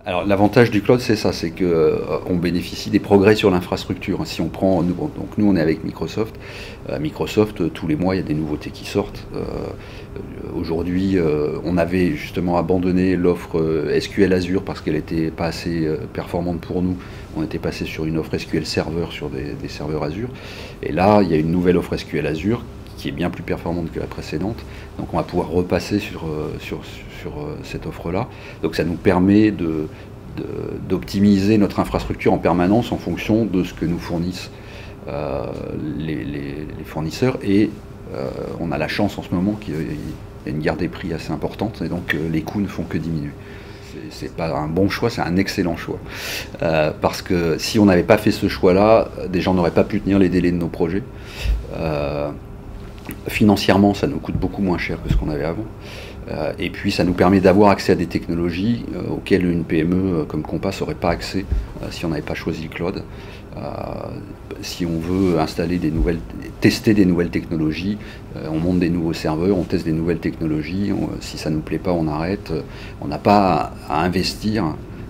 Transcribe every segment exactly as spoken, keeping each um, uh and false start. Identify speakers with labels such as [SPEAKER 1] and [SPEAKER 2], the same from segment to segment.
[SPEAKER 1] Alors l'avantage du cloud, c'est ça, c'est qu'on euh, bénéficie des progrès sur l'infrastructure. Si on prend, nous, donc nous on est avec Microsoft. Euh, Microsoft, euh, tous les mois, il y a des nouveautés qui sortent. Euh, Aujourd'hui, euh, on avait justement abandonné l'offre euh, S Q L Azure parce qu'elle n'était pas assez euh, performante pour nous. On était passé sur une offre S Q L Server sur des, des serveurs Azure. Et là, il y a une nouvelle offre S Q L Azure qui est bien plus performante que la précédente. Donc on va pouvoir repasser sur, sur, sur cette offre-là. Donc ça nous permet de, de, d'optimiser notre infrastructure en permanence en fonction de ce que nous fournissent euh, les, les, les fournisseurs. Et euh, on a la chance en ce moment qu'il y a une guerre des prix assez importante et donc euh, les coûts ne font que diminuer. C'est pas un bon choix, c'est un excellent choix. Euh, parce que si on n'avait pas fait ce choix-là, déjà on n'aurait pas pu tenir les délais de nos projets. Euh, Financièrement, ça nous coûte beaucoup moins cher que ce qu'on avait avant. Euh, et puis, ça nous permet d'avoir accès à des technologies euh, auxquelles une P M E euh, comme Compass n'aurait pas accès euh, si on n'avait pas choisi le cloud. Euh, si on veut installer des nouvelles, tester des nouvelles technologies, euh, on monte des nouveaux serveurs, on teste des nouvelles technologies. On, si ça ne nous plaît pas, on arrête. On n'a pas à, à investir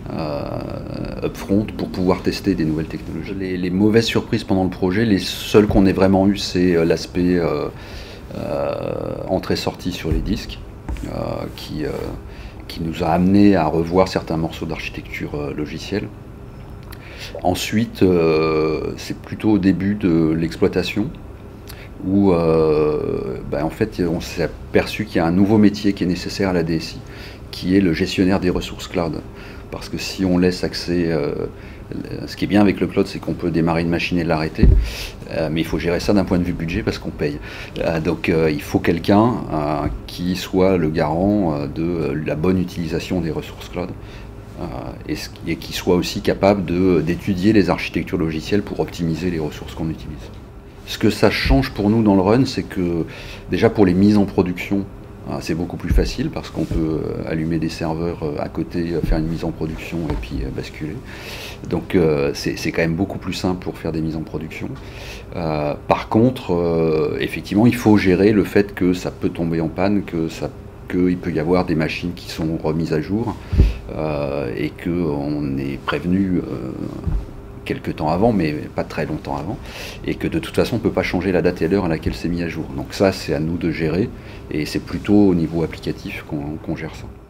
[SPEAKER 1] Euh, upfront pour pouvoir tester des nouvelles technologies. Les, les mauvaises surprises pendant le projet, les seules qu'on ait vraiment eues, c'est euh, l'aspect euh, euh, entrée-sortie sur les disques, euh, qui, euh, qui nous a amené à revoir certains morceaux d'architecture euh, logicielle. Ensuite, euh, c'est plutôt au début de l'exploitation, où euh, ben en fait on s'est aperçu qu'il y a un nouveau métier qui est nécessaire à la D S I, qui est le gestionnaire des ressources cloud. Parce que si on laisse accès, euh, ce qui est bien avec le cloud, c'est qu'on peut démarrer une machine et l'arrêter, euh, mais il faut gérer ça d'un point de vue budget parce qu'on paye. Euh, donc euh, il faut quelqu'un euh, qui soit le garant euh, de la bonne utilisation des ressources cloud euh, et, et qui soit aussi capable de, d'étudier les architectures logicielles pour optimiser les ressources qu'on utilise. Ce que ça change pour nous dans le run, c'est que déjà pour les mises en production, c'est beaucoup plus facile parce qu'on peut allumer des serveurs à côté, faire une mise en production et puis basculer. Donc euh, c'est quand même beaucoup plus simple pour faire des mises en production. Euh, par contre, euh, effectivement, il faut gérer le fait que ça peut tomber en panne, que ça qu'il peut y avoir des machines qui sont remises à jour euh, et qu'on est prévenu euh, quelques temps avant, mais pas très longtemps avant, et que de toute façon on ne peut pas changer la date et l'heure à laquelle c'est mis à jour. Donc ça, c'est à nous de gérer, et c'est plutôt au niveau applicatif qu'on qu'on gère ça.